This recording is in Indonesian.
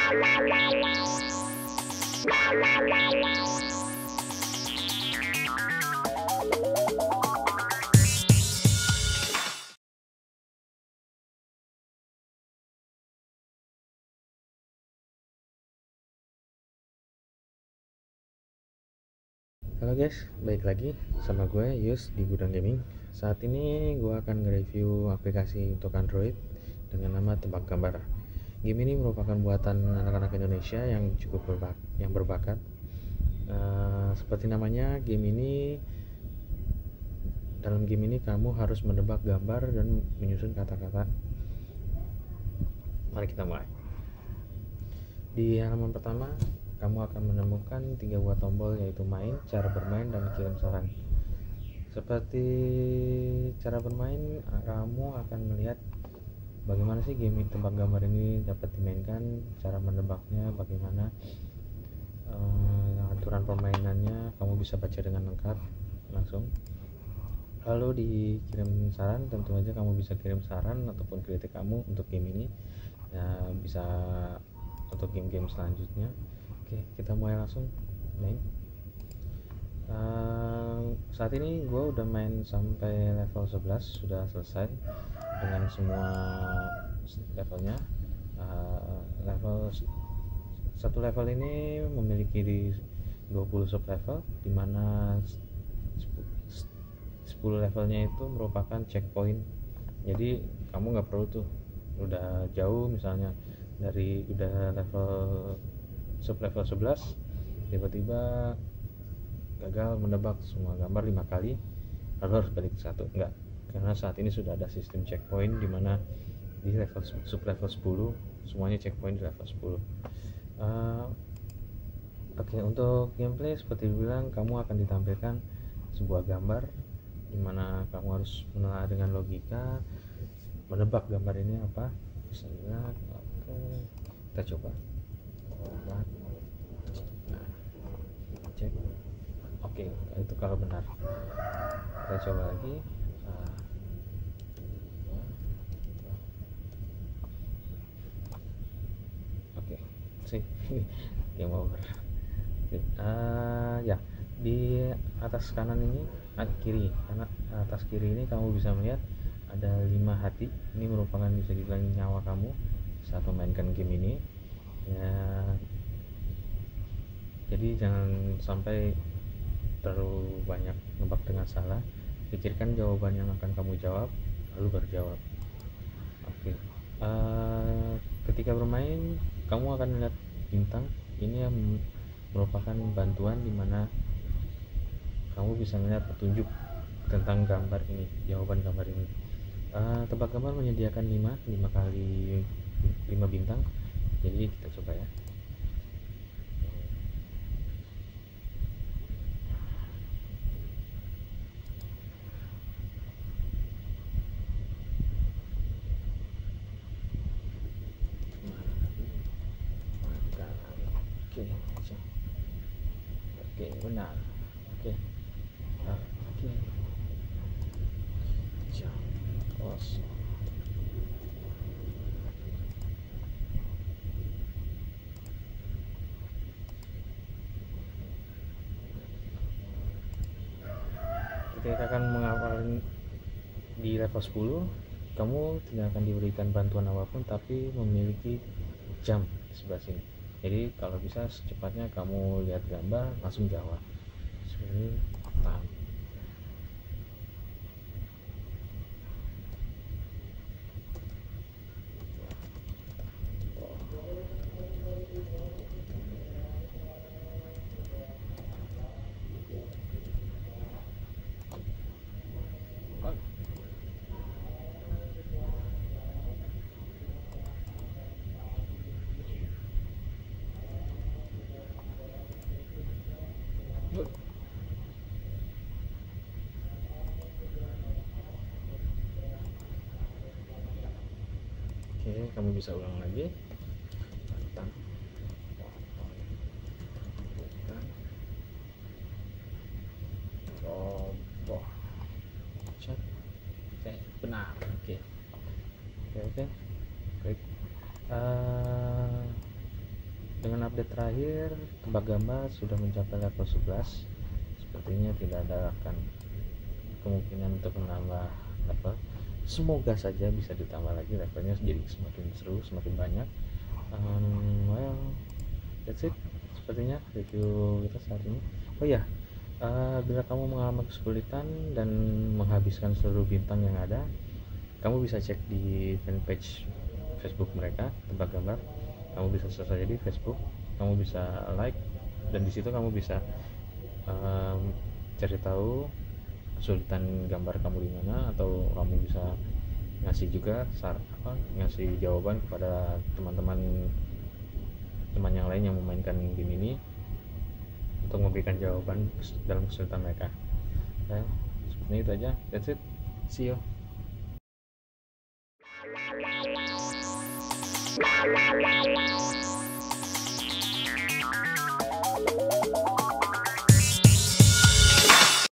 Halo guys, balik lagi sama gue Yus di Gudang Gaming. Saat ini gue akan nge-review aplikasi untuk Android dengan nama Tebak Gambar. Game ini merupakan buatan anak-anak Indonesia yang cukup berbakat. Seperti namanya, dalam game ini kamu harus menebak gambar dan menyusun kata-kata. Mari kita mulai. Di halaman pertama, kamu akan menemukan 3 buah tombol, yaitu main, cara bermain, dan kirim saran. Seperti cara bermain, kamu akan melihat bagaimana sih game tebak gambar ini dapat dimainkan, cara menebaknya bagaimana, aturan permainannya kamu bisa baca dengan lengkap langsung. Lalu dikirim saran, tentu saja kamu bisa kirim saran ataupun kritik kamu untuk game ini ya, bisa untuk game-game selanjutnya. Oke, kita mulai langsung main. Saat ini gue udah main sampai level 11, sudah selesai dengan semua levelnya. Satu level ini memiliki 20 sub level, dimana 10 levelnya itu merupakan checkpoint. Jadi kamu nggak perlu tuh udah jauh, misalnya udah sub level 11 tiba-tiba gagal menebak semua gambar 5 kali lalu harus balik ke satu, enggak, karena saat ini sudah ada sistem checkpoint di mana di sub level 10 semuanya checkpoint di level 10. Oke, untuk gameplay seperti dibilang, kamu akan ditampilkan sebuah gambar di mana kamu harus menelaah dengan logika menebak gambar ini apa. Misalnya, oke, kita coba. Cek. Oke, itu kalau benar. Kita coba lagi. Oke, sih. Game over. Ya, di atas kanan ini, kiri, karena atas kiri ini kamu bisa melihat ada 5 hati. Ini merupakan bisa dibilang nyawa kamu saat memainkan game ini ya. Jadi jangan sampai terlalu banyak nebak dengan salah. Pikirkan jawaban yang akan kamu jawab, lalu berjawab. Oke. Ketika bermain, kamu akan melihat bintang. Ini yang merupakan bantuan di mana kamu bisa melihat petunjuk tentang gambar ini, jawaban gambar ini. Tebak gambar menyediakan 5 kali 5 bintang. Jadi kita coba ya. Oke, benar. Oke. Kosong. Ketika akan mengawali di level 10, kamu tidak akan diberikan bantuan apapun, tapi memiliki jam di sebelah sini. Jadi kalau bisa secepatnya kamu lihat gambar langsung jawab. Seperti Oke, kamu bisa ulang lagi. Mantap. Roboh. Cek. Oke, benar. Oke. Baik. Dengan update terakhir, tebak gambar sudah mencapai level 11. Sepertinya tidak ada akan kemungkinan untuk menambah level. Semoga saja bisa ditambah lagi levelnya, jadi semakin seru, semakin banyak. Well, that's it. Sepertinya review kita saat ini. Oh ya, bila kamu mengalami kesulitan dan menghabiskan seluruh bintang yang ada, kamu bisa cek di fanpage Facebook mereka, Tebak Gambar. Kamu bisa search saja di Facebook, kamu bisa like, dan di situ kamu bisa cari tahu kesulitan gambar kamu di mana, atau kamu bisa ngasih juga ngasih jawaban kepada teman-teman yang lain yang memainkan game ini untuk memberikan jawaban dalam kesulitan mereka. Ya, seperti itu aja. That's it. See you.